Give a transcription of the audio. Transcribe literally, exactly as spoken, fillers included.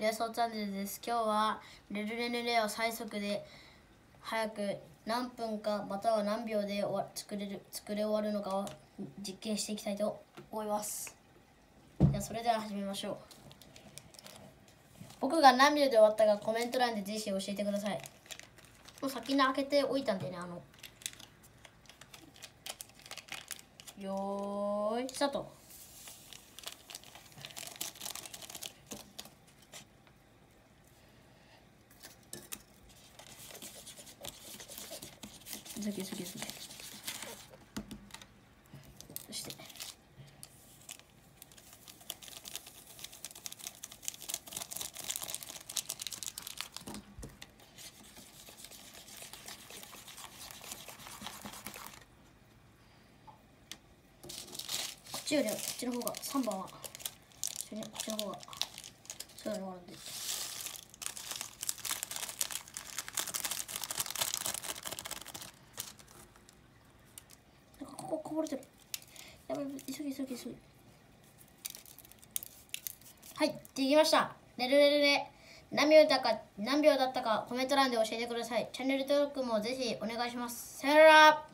レソチャンネルです。今日はレルレルレを最速で早く何分かまたは何秒で終わ作れる作れ終わるのかを実験していきたいと思います。じゃあそれでは始めましょう。僕が何秒で終わったかコメント欄でぜひ教えてください。もう先に開けておいたんでね、あのよーいスタート。すげすげすげ。そしてこっちよりはこっちの方がさんばんはこっちの方がそういうのがあるんで。こここぼれてる。やばい、急ぎ急ぎ急ぎ。はい、できました。レルレルレ何秒だか何秒だったかコメント欄で教えてください。チャンネル登録もぜひお願いします。さよなら。